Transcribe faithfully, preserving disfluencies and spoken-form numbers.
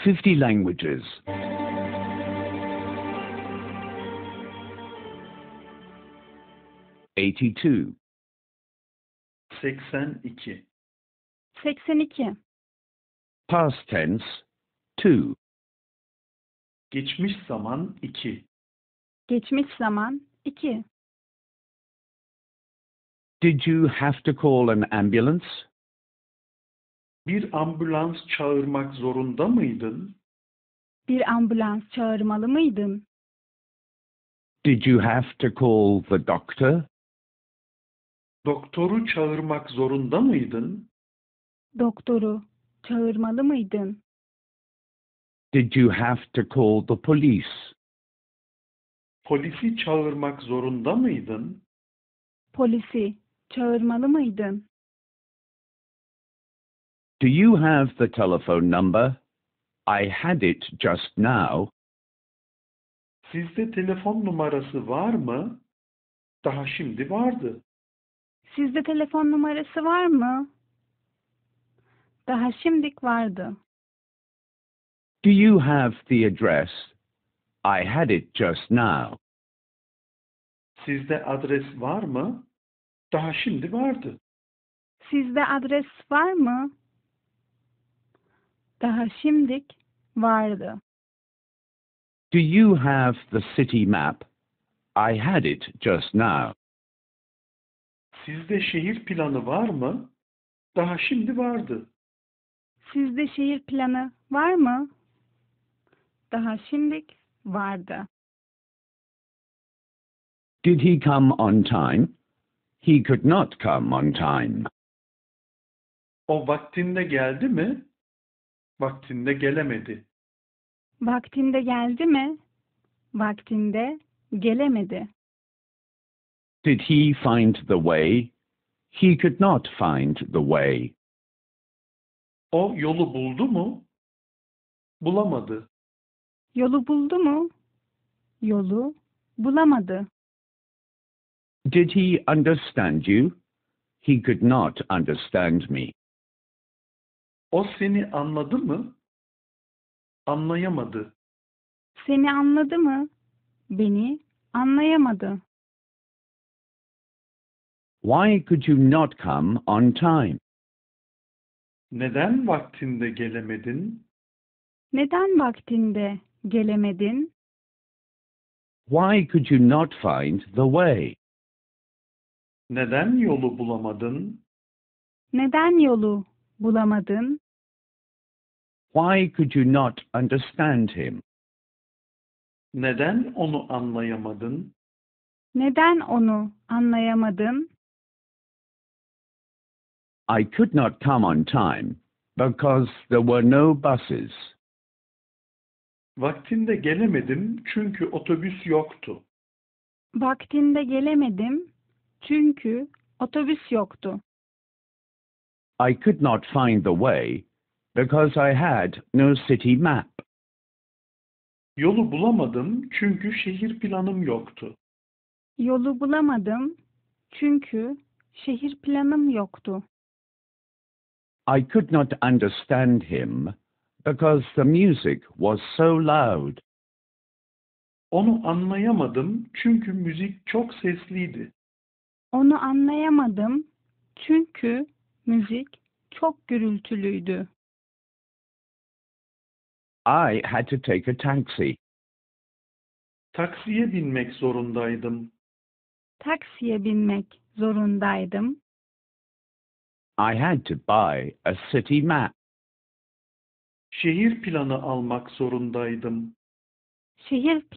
fifty languages. eighty-two. seksen iki. seksen iki. Past tense, two. Geçmiş zaman iki. Geçmiş zaman iki. Did you have to call an ambulance? Bir ambulans çağırmak zorunda mıydın? Bir ambulans çağırmalı mıydın? Did you have to call the doctor? Doktoru çağırmak zorunda mıydın? Doktoru çağırmalı mıydın? Did you have to call the police? Polisi çağırmak zorunda mıydın? Polisi çağırmalı mıydın? Do you have the telephone number? I had it just now. Sizde telefon numarası var mı? Daha şimdi vardı. Sizde telefon numarası var mı? Daha şimdik vardı. Do you have the address? I had it just now. Sizde adres var mı? Daha şimdi vardı. Sizde adres var mı? Daha şimdik vardı. Do you have the city map? I had it just now. Sizde şehir planı var mı? Daha şimdi vardı. Sizde şehir planı var mı? Daha şimdik vardı. Did he come on time? He could not come on time. O vaktinde geldi mi? Vaktinde gelemedi. Vaktinde geldi mi? Vaktinde gelemedi. Did he find the way? He could not find the way. O yolu buldu mu? Bulamadı. Yolu buldu mu? Yolu bulamadı. Did he understand you? He could not understand me. O seni anladı mı? Anlayamadı. Seni anladı mı? Beni anlayamadı. Why could you not come on time? Neden vaktinde gelemedin? Neden vaktinde gelemedin? Why could you not find the way? Neden yolu bulamadın? Neden yolu bulamadın? Why could you not understand him? Neden onu anlayamadın? Neden onu anlayamadın? I could not come on time because there were no buses. Vaktinde gelemedim çünkü otobüs yoktu. Vaktinde gelemedim çünkü otobüs yoktu. I could not find the way because I had no city map. Yolu bulamadım çünkü şehir planım yoktu. Yolu bulamadım çünkü şehir planım yoktu. I could not understand him because the music was so loud. Onu anlayamadım çünkü müzik çok sesliydi. Onu anlayamadım çünkü müzik çok gürültülüydü. I had to take a taxi. Taksiye binmek zorundaydım. Taksiye binmek zorundaydım. I had to buy a city map. Şehir planı almak zorundaydım. Şehir